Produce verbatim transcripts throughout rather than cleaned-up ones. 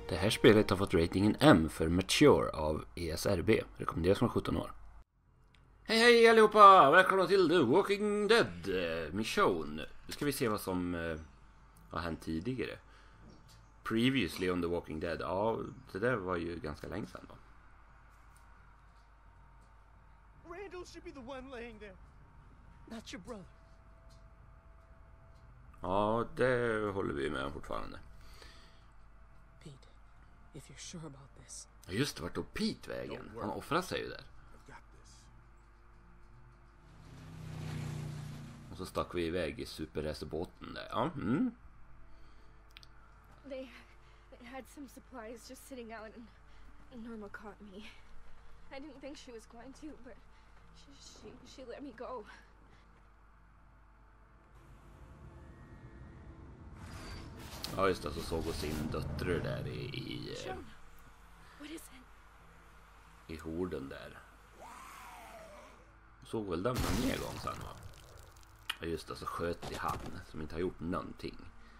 Det här spelet har fått ratingen M för Mature av E S R B. Rekommenderas från sjutton år. Hej hej allihopa! Välkomna till The Walking Dead mission. Nu ska vi se vad som eh, har hänt tidigare. Previously on The Walking Dead. Ja, det där var ju ganska länge sedan då. Randall should be the one laying there, not your brother. Ja, det håller vi med om fortfarande. Pete, if you're sure about this. Just vart då Pete vägen? Han offrar sig ju där. Och så stack vi iväg i superracerbåten där. Ja, mm. They, they had some supplies just sitting out and Norma caught me. I didn't think she was going to, but she, she, she let me go. Ja just det, så såg hon sin dotter där i, i, John, what is it? i horden där. Såg väl den någon mer gång sen va? Ja just det, så sköt i han som inte har gjort någonting.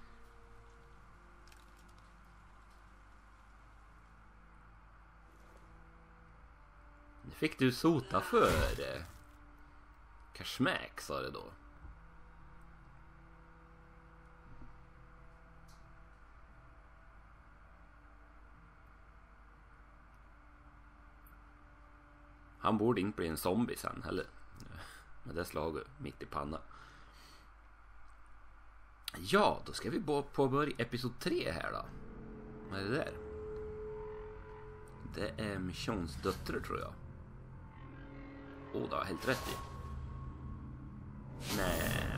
Nu fick du sota för det. Kashmäk sa det då. Han borde inte bli en zombie sen heller. Med det slaget mitt i panna. Ja, då ska vi påbörja episod tre här då. Vad är det där? Det är Michons döttrar tror jag. Åh, oh, det var helt rätt i. Nej.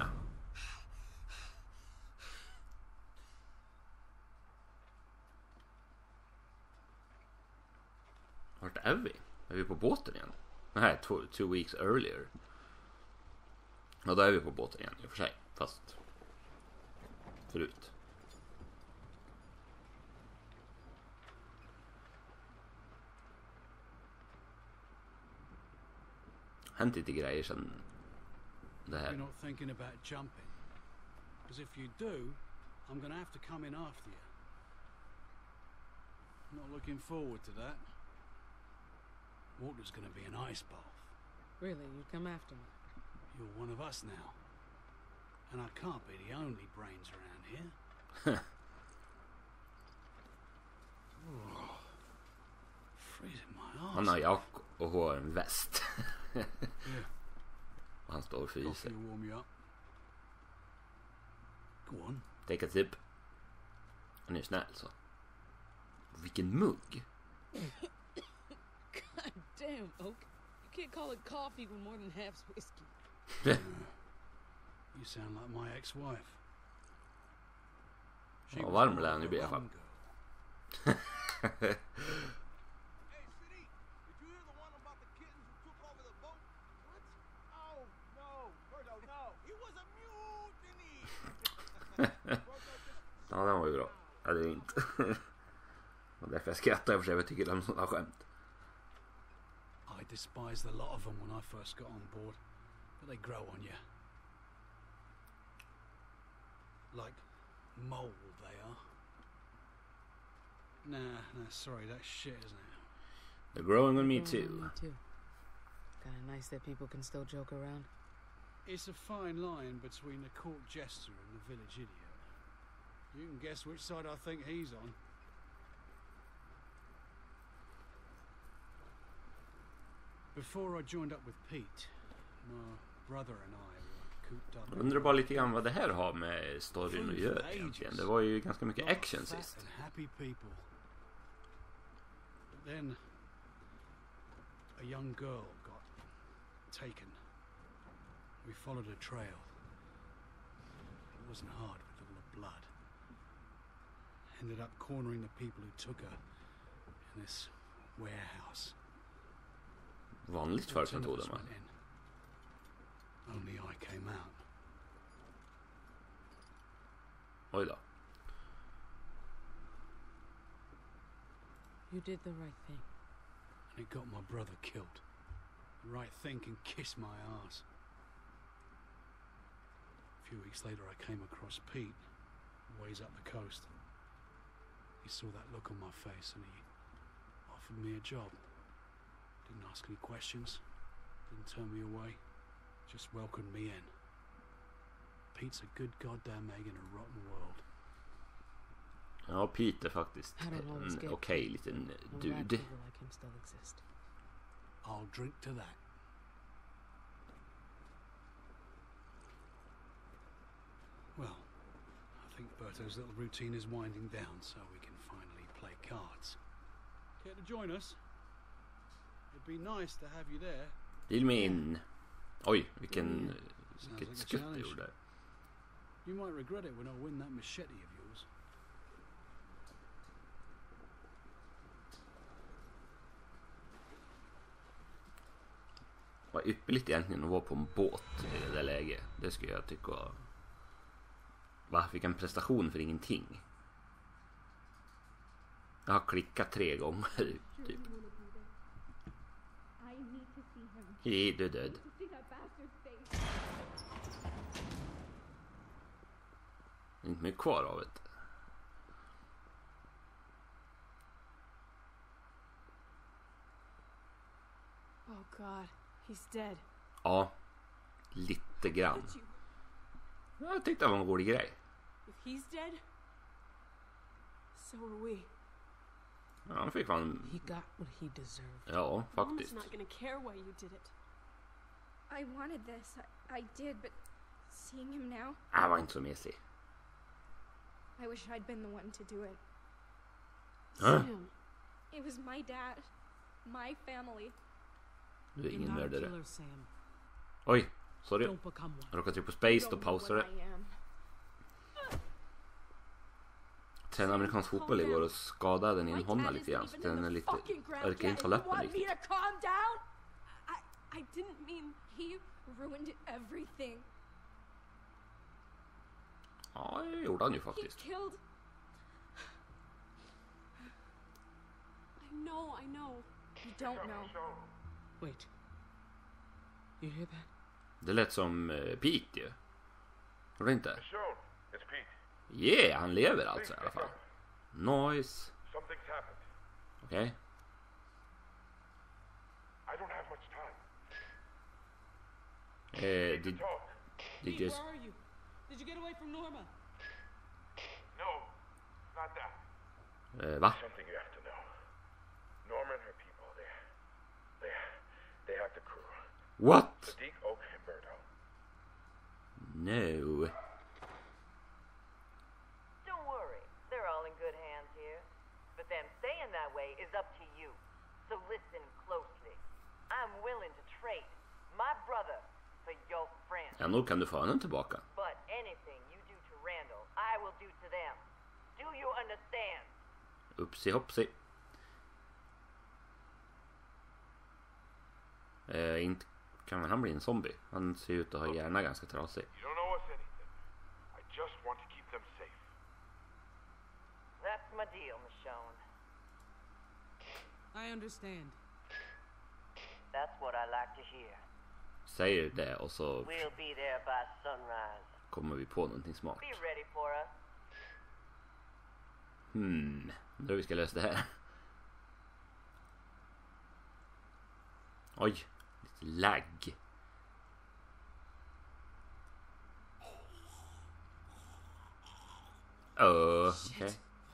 Vart är vi? Är vi på båten igen? Nej, two, two weeks earlier. Ja, då är vi på båten igen i och för sig. Fast förut. Hänt lite grejer sen det här. You're not thinking about jumping. Because if you do, I'm going to have to come in after you. Not looking forward to that. Water's going to be an ice bath. Really, you'd come after me? You're one of us now. And I can't be the only brains around here. Oh, freezing my arse. Han har jack och har en väst. Yeah. Och han står och Coffee fryser. will warm you up. Go on. Take a sip. Han är ju snäll så. Vilken mugg. God damn, Oak. You can't call it coffee when more than half's whiskey. Uh, you sound like my ex-wife. She Ja, was varm more lär han ju of bli i a alla fall. rum girl. Hey, City, did you hear the one about the kittens who took over the boat? What? Oh, no, Birdo, no. It was a mutiny. Ja, den var ju bra. Ja, det är inte. Och därför jag skrattar för sig. Jag tycker de sådana skämt. I despised the lot of them when I first got on board, but they grow on you. Like mold they are. Nah, nah, sorry, that's shit, isn't it? They're growing on me Growing too. on Me too. Kinda nice that people can still joke around. It's a fine line between the court jester and the village idiot. You can guess which side I think he's on. Before I joined up with Pete, my brother and I were cooped up. Jag undrar bara lite grann vad det här har med storyn att göra egentligen. Det var ju ganska mycket action sist. And happy people. But then a young girl got taken. We followed a trail. It wasn't hard with all the blood. Ended up cornering the people who took her in this warehouse. Vanligt för Ten of metoden us va? went in. Only I came out. Oj då. You did the right thing. And it got my brother killed. The right thing can kiss my ass. A few weeks later I came across Pete, ways up the coast. He saw that look on my face and he offered me a job. Didn't ask any questions, didn't turn me away, just welcomed me in. Pete's a good goddamn egg in a rotten world. Ja, Pete är faktiskt I don't always en get okej liten when bad dude. people like him still exist. I'll drink to that. Well, I think Berto's little routine is winding down, so we can finally play cards. Care to join us? It'd be nice to have you there. Till min... Oj, vilken... Sounds Vilket like a skutt jag challenge. gjorde. You might regret it when I win that machete of yours. Vad ypperligt egentligen att vara på en båt i det där läget. Det skulle jag tycka. Va? Vilken prestation för ingenting. Jag har klickat tre gånger typ. I need to see him. He är död. To see that bastard's face. Det är inte mycket kvar av det. Oh God, he's dead. Ja, lite grann. Did you? Jag tyckte det var en rolig grej. If he's dead, so are we. Ja, han fick fan... He got what he deserved. Ja, Mom's faktiskt. not gonna care why you did it. I wanted this. I, I did, but seeing him now, Han var inte så mesig. I wish I'd been the one to do it. Huh? Sam, It was my dad, my family. Du är you're ingen not a mördare. killer, Sam. Oj, sorry. Don't become one. Jag råkade trycka på space, då Don't know pausar what det. I am. Sen amerikansk fotboll igår och skadade den i en honna lite grann. Så den är lite... Jag kan inte hålla upp den Want me riktigt. to calm down? I, I didn't mean he ruined everything. Ja, det gjorde han ju He faktiskt. killed. I know, I know. You don't know. Wait. You hear that? Det lät som uh, Pete ju. Gjorde det inte? Michonne, it's Pete. Yeah, han lever alltså i alla fall. Nice. Something's happened. Okej. I don't have much time. Eh, did, Talk. did Pete, you... where are you? Did you get away from Norma? No, not that. Eh, va? Something you have to know. Norma and her people, they, they, they have the crew. What? Sadiq, Oak, and Berto. No. Don't worry, they're all in good hands here. But them staying that way is up to you. So listen closely. I'm willing to trade my brother for your friend. Ja, nog kan du få honom tillbaka. But anything you do to Randall, I will do to them. Do you understand? Upsi hoppsi. Eh, inte kan han bli en zombie. Han ser ut att ha hjärna ganska trasig. You don't owe us anything. I just want to keep them safe. That's my deal, Michonne. I understand. That's what I like to hear. Säger det och så We'll be there by sunrise. kommer vi på någonting smart. Be ready for us. Hmm, undrar hur vi ska lösa det här. Oj, lite lag. Öh, okej.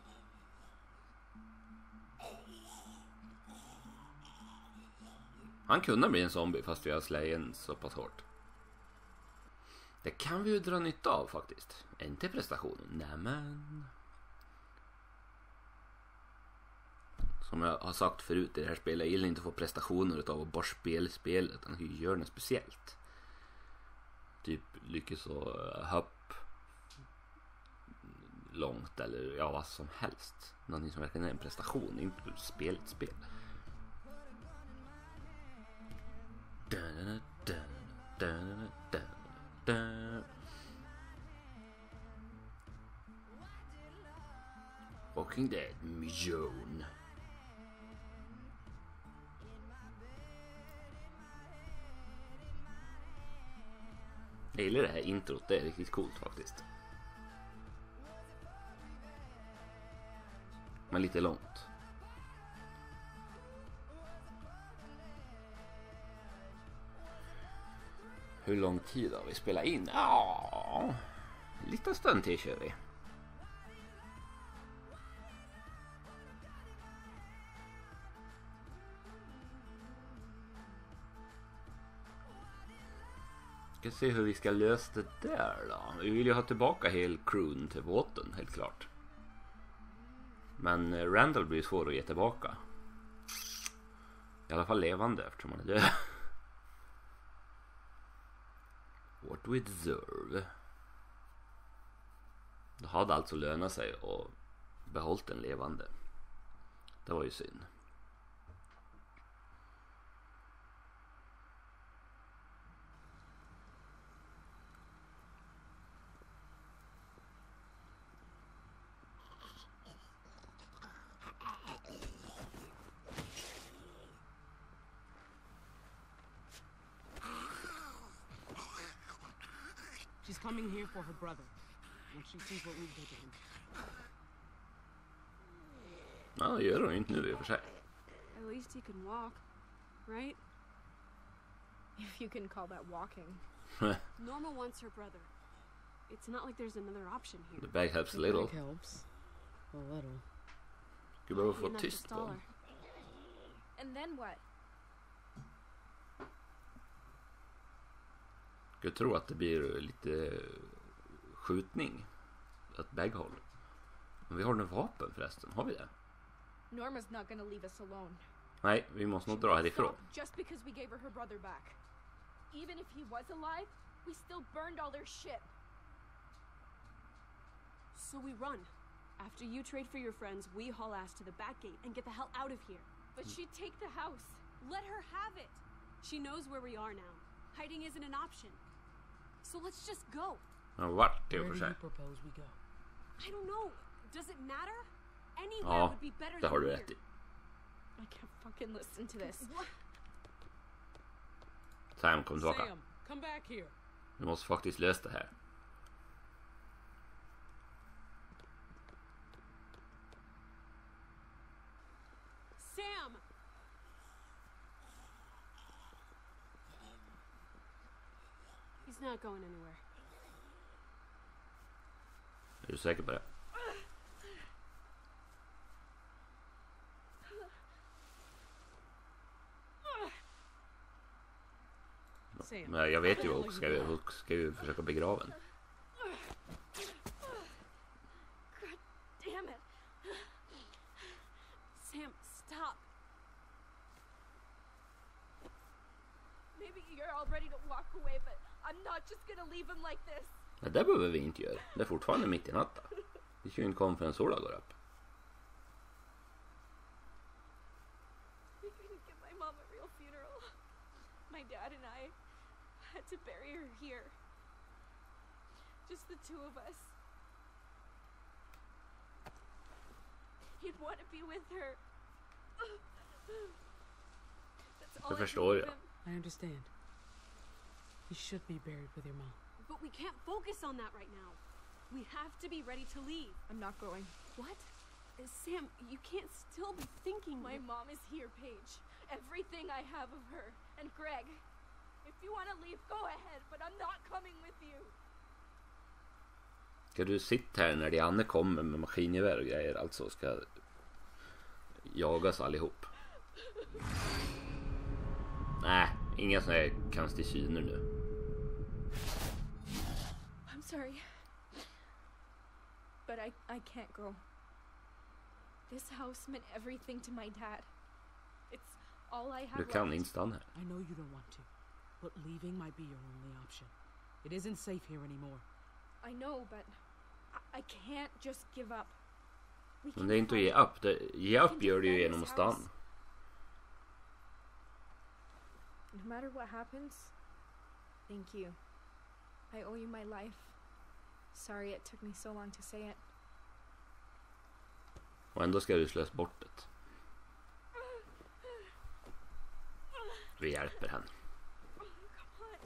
Han kunde bli en zombie fast vi har slägen så pass hårt. Det kan vi ju dra nytta av faktiskt. Inte prestationen. Nämen. Som jag har sagt förut i det här spelet, jag gillar inte att få prestationer utav att bara spela spelet. Utan att göra något speciellt. Typ lyckas och hopp långt eller ja, vad som helst. Någonting som verkligen är en prestation, inte spel ett spel. Walking Dead, Michonne. Jag gillar det här introt, det är riktigt coolt faktiskt. Men lite långt. Hur lång tid har vi spelat in? Ja, lite stund till kör vi. Ska se hur vi ska lösa det där då. Vi vill ju ha tillbaka hela crewen till båten, helt klart. Men Randall blir svår att ge tillbaka. I alla fall levande eftersom han är död. What we deserve. Det hade alltså lönat sig att behålla den levande. Det var ju synd. She's coming here for her brother. When she sees what we did to him. Ja, det gör hon inte nu i och för sig. At least he can walk, right? If you can call that walking. Norma wants her brother. It's not like there's another option The here. bag helps a little. It helps. A little. Du behöver få Enough to tyst på stall dem. her. And then what? Jag tror att det blir lite skjutning. Ett baghåll. Men vi har några vapen förresten. Har vi det? Norma's not gonna leave us alone. Nej, vi måste nog dra härifrån. Stop just because we gave her her brother back. Even if he was alive, we still burned all their shit. So we run. After you trade for your friends, we haul ass to the back gate and get the hell out of here. But she'd take the house. Let her have it. She knows where we are now. Hiding isn't an option. So let's just go. Ja, vart i och Where för do sig. you propose we go? I don't know. Does it matter? Anywhere Ja, would be better det than har du here. rätt i. I can't fucking listen to this. What? Sam, kom tillbaka. Sam, come back here. Vi måste faktiskt lösa det här. Sam! He's not going anywhere. Är du säker på det? Sam. Men jag vet ju också, ska vi, ska vi försöka begrava den. God damn it. Sam, stop. Maybe you're all ready to walk away, but I'm not just gonna leave him like this. Det där behöver vi inte göra. Det är fortfarande mitt i natten. Vi ska ju inte komma förrän solen går upp. We couldn't give my mom a real funeral. My dad and I had to bury her here. Just the two of us. He'd want to be with her. That's all Jag I förstår can jag. give him. I understand. You should be buried with your mom. But we can't focus on that right now. We have to be ready to leave. I'm not going. What? Uh, Sam, you can't still be thinking My that- mom is here, Paige. Everything I have of her. And Greg. If you want to leave, go ahead, but I'm not coming with you. Ska du sitta här när Diane kommer med maskingevär och grejer, alltså ska jagas allihop? Nej, inga såna här konstiga syner nu. I'm sorry. But I, I can't go. This house meant everything to my dad. It's all I have Du kan left. inte stanna här. I know you don't want to, but leaving might be your only option. It isn't safe here anymore. I know, but I, I can't just give up. We Men can det är inte att fight. ge upp. Det, ge upp gör du ju genom att stanna. No matter what happens, thank you. I owe you my life. Sorry it took me so long to say it. Och ändå ska du slösa bort det. Vi hjälper henne. Oh, come on.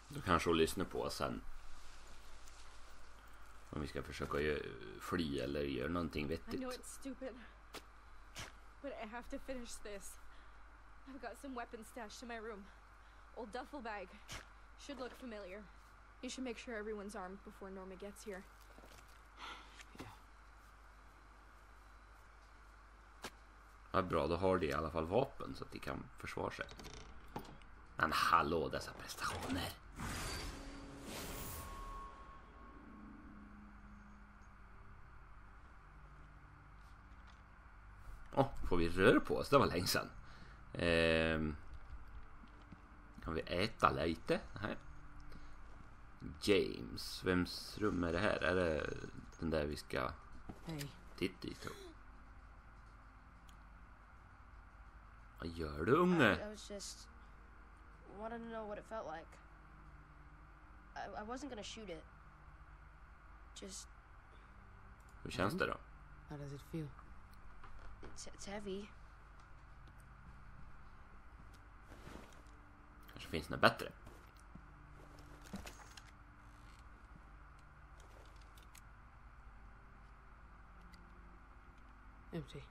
Då kanske hon lyssnar på oss sen. Om vi ska försöka fly eller göra någonting I vettigt. know it's stupid, but I have to finish this. I've got some weapons stashed in my room. Old duffel bag. Should look familiar. You should make sure everyone's armed before Norma gets here. Ja, bra, då har de i alla fall vapen så att de kan försvara sig. Men hallå, dessa prestationer. Åh, oh, får vi röra på oss? Det var länge sedan. Ehm, kan vi äta lite? Nej. James, vems rum är det här? Är det den där vi ska Hey, titta i? Tror. Vad gör du, unge? I, I was just wanted to know what it felt like. I, I wasn't gonna shoot it. Just Hur känns det då? how does it feel? it's, it's heavy. Kanske finns något bättre. Empty.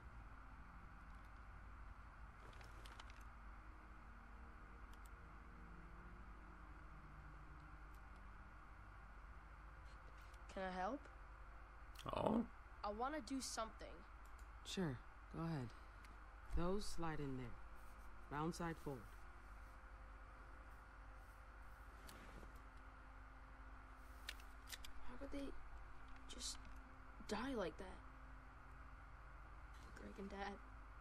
Can I help? Ja, I want to do something. Sure, go ahead. Those slide in there. Round side forward. How could they just die like that? Greg and Dad.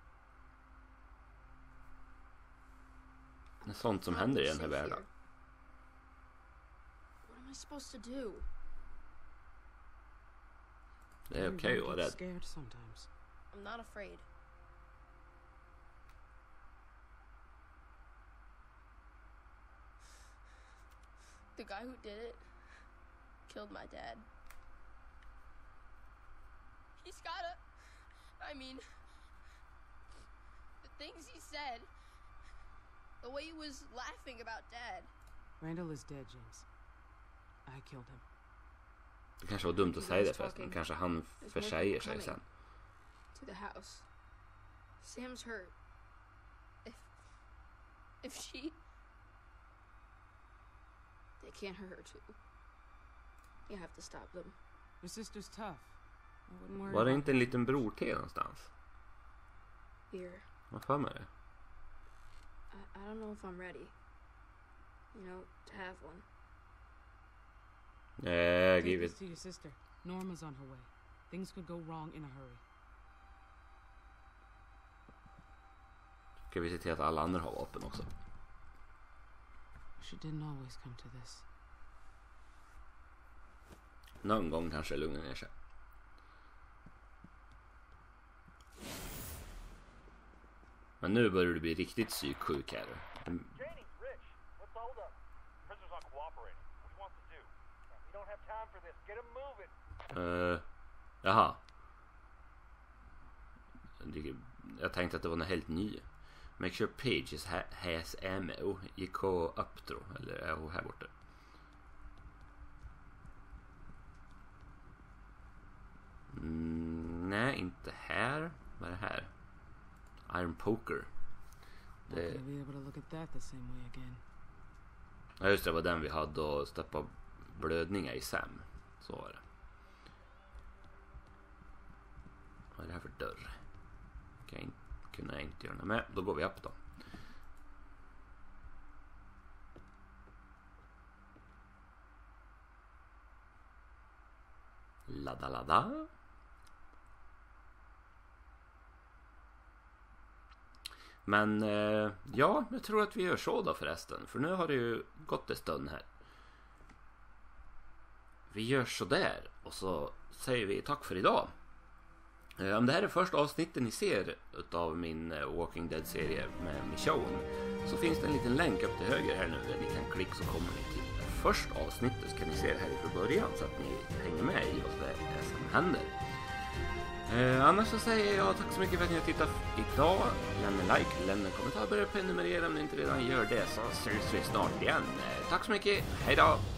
det är sånt som händer i den här världen. What am I supposed to do? Det är okej att vara Everyone gets rädd. scared sometimes. I'm not afraid. The guy who did it killed my dad. He's gotta. I mean, the things he said, the way he was laughing about Dad. Randall is dead, James. I killed him. Det kanske var dumt att säga det förresten. Kanske han försäger sig sen. To the house. Sam's hurt. If if she they can't hurt her too. You have to stop them. Your sister's tough. I wouldn't worry Var det about inte en liten bror till någonstans? Here. Vad för mig det? I, I don't know if I'm ready. You know, to have one. Eh, Take give this it. to your sister. Norma's on her way. Things could go wrong in a hurry. Ska vi se till att alla andra har vapen också? She didn't always come to this. Någon gång kanske det lugnar ner sig. Men nu börjar du bli riktigt psyksjuk här. Mm. Janie, Rich, what's the hold up? Prisoner's not cooperating. What do you want to do? We don't have time for this. Get him moving. Uh, jaha. Jag tänkte att det var något helt ny. Make sure Page is ha has ammo. Gick och upp då. Eller är hon här borta? Mm, nej, inte här. Vad är det här? Iron Poker. Not gonna be able to look at that the same way again. Ja, just det, var den vi hade och stoppa blödningar i Sam. Så var det. Vad är det här för dörr? Kan jag kunna jag inte göra något med. Då går vi upp då. Ladda ladda. Men eh, ja, jag tror att vi gör så då förresten. För nu har det ju gått en stund här. Vi gör så där. Och så säger vi tack för idag. Eh, om det här är första avsnittet ni ser utav min eh, Walking Dead-serie med Michonne, så finns det en liten länk upp till höger här nu där ni kan klicka, så kommer ni till det första avsnittet, så kan ni se det här ifrån början så att ni hänger med i vad det är som händer. Eh, annars så säger jag tack så mycket för att ni har tittat idag. Lämna en like, lämna en kommentar, börja prenumerera om ni inte redan gör det, så ses vi snart igen. Eh, tack så mycket, hej då!